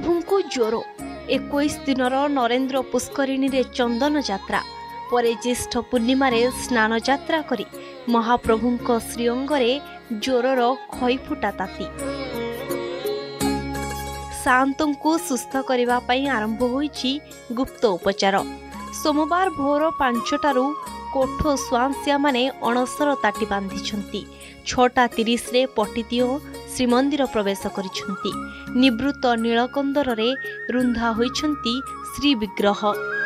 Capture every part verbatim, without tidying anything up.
महाप्रभु को ज्वर इक्कीस दिन नरेंद्र पुष्करिणी रे चंदन यात्रा परे ज्येष्ठ पूर्णिमा रे स्नान यात्रा करी महाप्रभु श्रीअंगरे ज्वरर खईफुटा ताती शांतों को सुस्थ करने पई आरंभ होईछि गुप्त उपचार। सोमवार भोर पांचटारू कोठ स्वांसिया माने अणसर ताटी बांधिछंती। छटा तीस रे पटितिओ श्रीमंदिर प्रवेश करिछंती। निवृत्त नीलकंदर रे रुंधा होइछंती श्री विग्रह।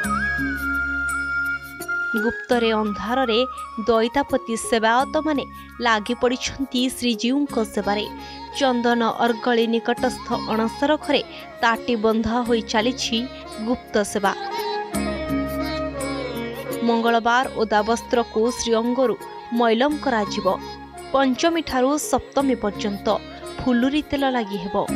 गुप्तरे अंधार रे दैतापति सेवायत माने लागी पड़िछंती श्रीजीउंक सेवारे। चंदन अर्गली निकटस्थ अणसर घरे ताटी बंधा होई चलीछि गुप्त सेवा। मंगलवार ओदा वस्त्र को श्रीअंगरु मैलम कराजिब। पंचमी ठारू सप्तमी पर्यंत फुलुरी तेल लागि हेबो।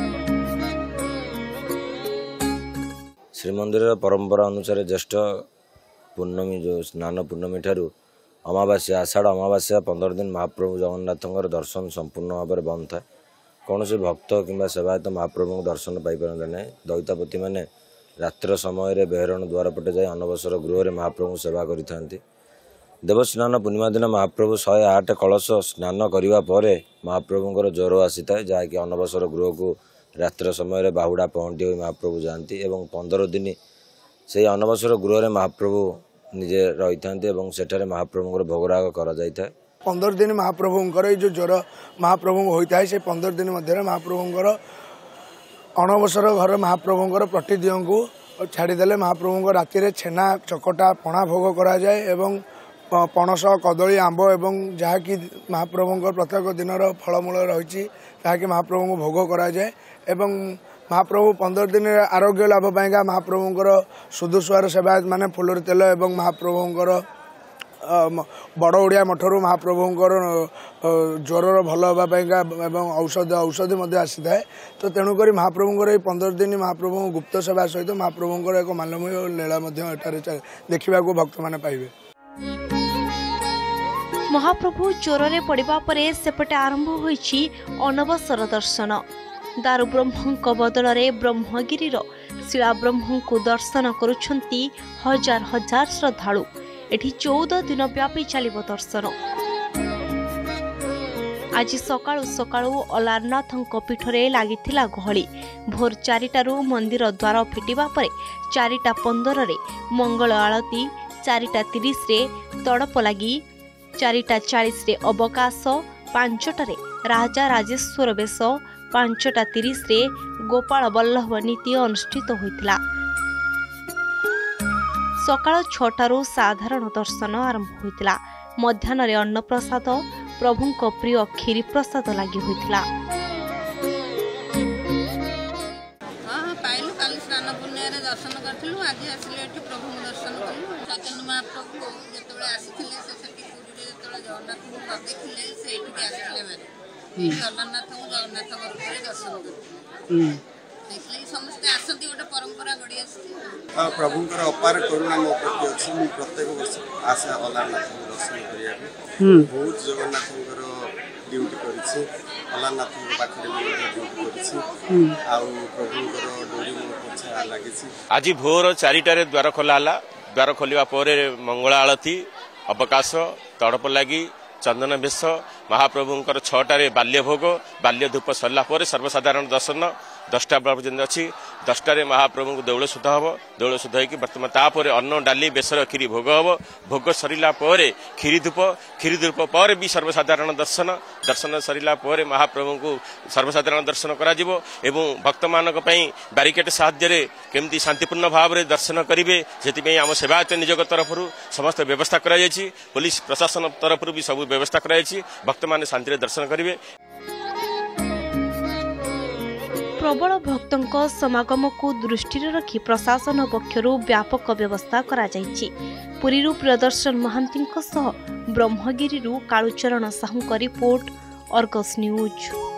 श्रीमंदिर परंपरा अनुसार ज्येष्ठ पूर्णमी जो स्नान पूर्णमी ठारू अमावास्या आषाढ़ अमावास्या पंद्रह दिन महाप्रभु जगन्नाथ दर्शन संपूर्ण भाव में बंद थाए। कौन से भक्त कि सेवायत महाप्रभु दर्शन पाइपर ना दैतापति मैंने रात्र समय बेहरण द्वार पटे जाए अनवसर गृह में महाप्रभु सेवा करि। देवस्नान पूर्णिमा दिन महाप्रभु शहे आठ कलश स्नान करने पर महाप्रभुंर ज्वर आसी था जहाँकि अनवसर गृह को रात्र समय बाहुड़ा पहंटी हो महाप्रभु जाती एवं पंद्रह दिन से अनवसर गृह में महाप्रभु निजे रही था सेठारे महाप्रभुंर भोगराग करा जाय था। पंद्रह दिन महाप्रभुंर जो ज्वर महाप्रभु होता है से पंद्रह दिन मध्य महाप्रभुंर अणवसर घर महाप्रभुंर प्रतिदियों को छाड़देले महाप्रभु राति छेना चकटा पणा भोग करा जाए एवं पणस कदली आंब एवं जहाँकि महाप्रभुंर प्रत्येक दिन फलमूल रही जहाँकि महाप्रभु को भोग करा जाए एवं महाप्रभु पंद्रह दिन आरोग्य लाभ पाएगा महाप्रभुंर सुदुस्वार सेवायत माने फुलुरी तेल एवं महाप्रभुंर बड़ ओडिया मठर महाप्रभुंर ज्वर भल होगा एवं औषध औषधि आसी थाए। तो तेणुक महाप्रभुंर पंद्रह दिन महाप्रभु गुप्त सेवा सहित महाप्रभुंर एक मानवीय लीला देखा भक्त मैंने पाइबे। महाप्रभु ज्वर पड़ा पर सेपटे आरंभ होईछि अनवसर दर्शन। दारु ब्रह्म बदल में ब्रह्मगिरी शिला ब्रह्म को दर्शन करुछंती हजार हजार श्रद्धालु। एठी चौदह दिन व्यापी चलिबो दर्शन। आज सकाळु सकाळु अलारनाथंक पीठरे लागिथिला गहली। भोर चारिटारू मंदिर द्वार फिटिबा परे चारिटा पंदर रे मंगल आळती, चारिटा तीस रे तड़प लगी, चारिटा चालीस रे अवकाश, पांचटारे राजा राजेश्वर बेश, पांचटा तीस रे गोपाल बल्लभ नीति अनुष्ठित होइतिला। सकाळ छटारू साधारण दर्शन आरंभ होइतिला। मध्याह्न रे अन्न प्रसाद प्रभुंक प्रिय खीरी प्रसाद लागि होइतिला। हां पाइलु काल स्नान पुण्य रे दर्शन करथिलु। आज आसिले एठी प्रभु दर्शन कलु। सत्यन महाप्रभु जेतबेले आसिथिले से सेठी पुरी रे जेतबेले जगन्नाथ को देखिले से एठी के आसिले माने जगन्नाथ को जगन्नाथ घर दर्शन करथिले। देखले समस्त आसती गोटे परंपरा गडी आसी। प्रभुंकर अपार करुणा मो प्रति अछि। मु प्रत्येक वर्ष आशा अलारनाथ दर्शन करिया बहुत जगन्नाथंकर ड्यूटी करिछि। अलारनाथ पाखरे मो ड्यूटी करिछि आ प्रभुंकर डोरी मो पछा लागिछि। आज भोर चारिटारे द्वार खोलाला। द्वार खोलिबा परे मंगल आळती, अवकाश, तड़प लगी, चंदन बेश, महाप्रभुंकर छटारे बाल्य भोग, बाल्य धूप सरला पर सर्वसाधारण दर्शन दसटा पर्यटन अच्छी। दसटार महाप्रभु को दौड़ शुद्ध हम। दौड़ शुद्ध हो बर्तमान तापर अन्न डाली बेसर खीरी भोग हम। भोग सरला खीरी धूप, खीरी धूप पर भी सर्वसाधारण दर्शन, दर्शन सरला महाप्रभु को सर्वसाधारण दर्शन करा भक्त मान बारिकेड साहाय्य केमती शांतिपूर्ण भाव में दर्शन करेंगे से आम सेवायत निजोग तरफ समस्त व्यवस्था कर पुलिस प्रशासन तरफ भी सब व्यवस्था कर भक्त मान शांति दर्शन करेंगे। प्रबल भक्तों समागम को दृष्टि रखी प्रशासन पक्षरु व्यापक व्यवस्था करा जायछि। पुरीरु Priyadarshan Mahanti Brahmagiri Kalucharan Sahu report Argus news.